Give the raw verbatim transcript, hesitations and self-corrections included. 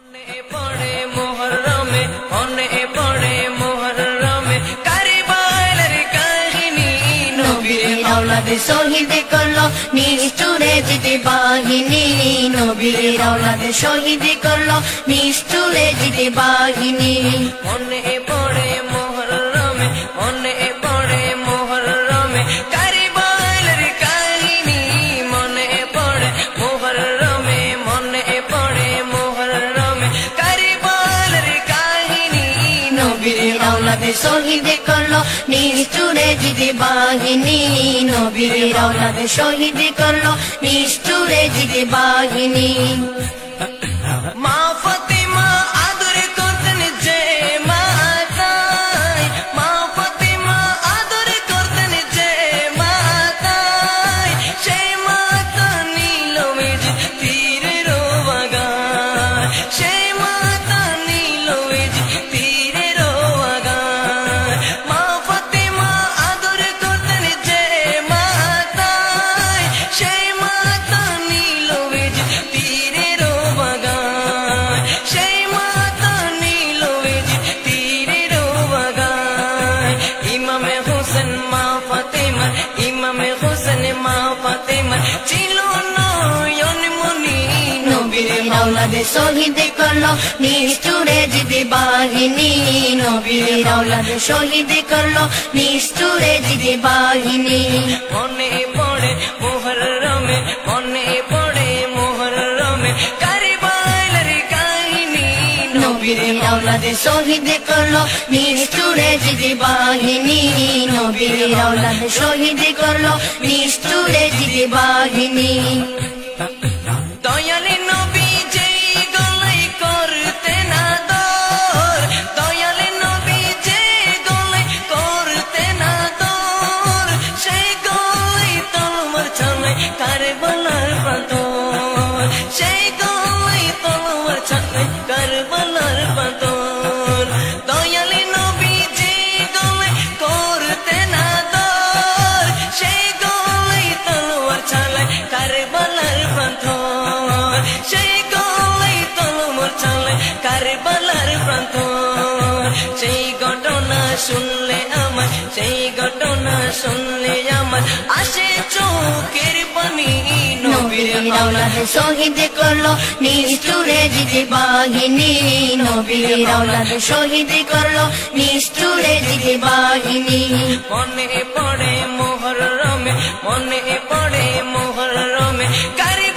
মনে পড়ে মুহররমে মনে পড়ে মুহররমে কারবালার কাহিনী নবীর আওলাদ শহীদ করলো নিষ্ঠুরে জিতে বাহিনী নবীর আওলাদ শহীদ করলো নিষ্ঠুরে জিতে বাহিনী মনে পড়ে মুহররমে মনে পড়ে মুহররমে কারবালার কাহিনী মনে পড়ে মুহররমে মনে পড়ে মুহররমে কারবালার কাহিনী নবীর আওলাদ শহীদ করলো নিষ্ঠুরে জিতে বাহিনী নবীর আওলাদ শহীদ করলো নিষ্ঠুরে জিতে বাহিনী মা ফাতিমা আদর করতেন যে মাতায় মা ফাতিমা আদর করতেন যে মাতায় সেই মাতা নীল মেজ তীরের বাগান সেই মাতা নীল মেজ তীরের বাগান মা ফাতিমা আদর করতেন যে মাতায় সেই মাতা নীল মেজ তীরের বাগান সেই মাতা নীল মেজ তীরের বাগান ইমামে হোসেন মা ফাতিমা ইমামে হোসেন মা ফাতিমা ছিল নয়ন মনি নবীর আওলাদ শহীদ করলো নিষ্ঠুরে জিতে বাহিনী নবীর আওলাদ শহীদ করলো নিষ্ঠুরে জিতে বাহিনী মনে পড়ে মুহররমে মনে পড়ে মুহররমে কারবালার কাহিনী নবীর আওলাদ শহীদ করলো নিষ্ঠুরে জিতে বাহিনী নবীর আওলাদ শহীদ করলো নিষ্ঠুরে জিতে বাহিনী দয়ালে নবী যেই গলায় করতে না দর দয়ালে নবী যেই গলায় করতে না দর সেই গলায় তলোয়ার চালায় কারবালার প্রান্তর সেই গলায় তলোয়ার চালায় কারবালার প্রান্তর দয়ালে নবী যেই গলায় করতে না দর সেই গলায় তলোয়ার চালায় কারবালার প্রান্তর সেই গলায় তলোয়ার চালায় কারবালার প্রান্তর সেই ঘটনা শুনলে আমার সেই ঘটনা শুনলে আমার আসে চোখের পানি নবীর আওলাদ শহীদ করলো নিষ্ঠুরে জিতে বাহিনী নবীর আওলাদ শহীদ করলো নিষ্ঠুরে জিতে বাহিনী মনে পড়ে মুহররমে মনে পড়ে মুহররমে কারি